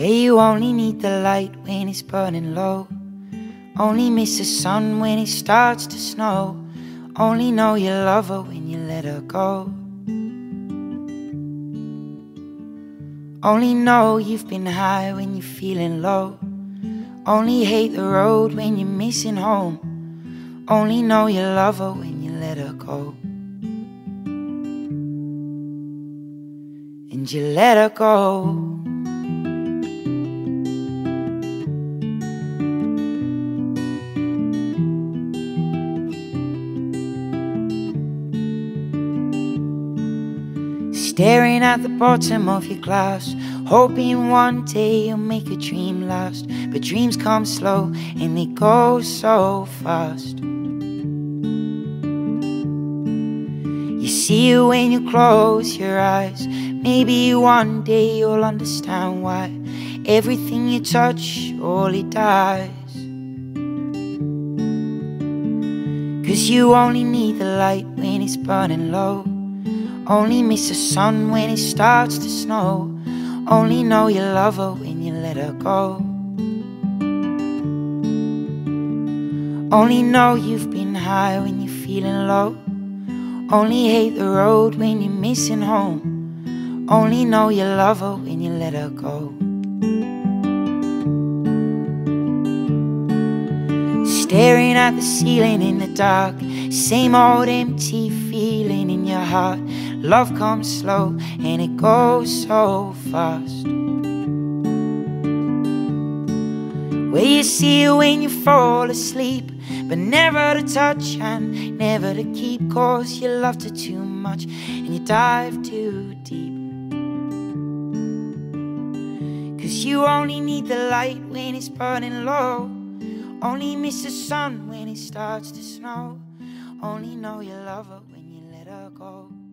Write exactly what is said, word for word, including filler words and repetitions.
where you only need the light when it's burning low, only miss the sun when it starts to snow, only know you love her when you let her go. Only know you've been high when you're feeling low, only hate the road when you're missing home, only know you love her when you let her go. And you let her go. Staring at the bottom of your glass, hoping one day you'll make a dream last. But dreams come slow and they go so fast. You see it when you close your eyes. Maybe one day you'll understand why everything you touch only dies. Cause you only need the light when it's burning low, only miss the sun when it starts to snow, only know you love her when you let her go. Only know you've been high when you're feeling low, only hate the road when you're missing home, only know you love her when you let her go. Staring at the ceiling in the dark, same old empty feeling in your heart. Love comes slow and it goes so fast. Where you see it when you fall asleep, but never to touch and never to keep, cause you loved her too much and you dive too deep. Cause you only need the light when it's burning low, only miss the sun when it starts to snow, only know you love her when you let her go.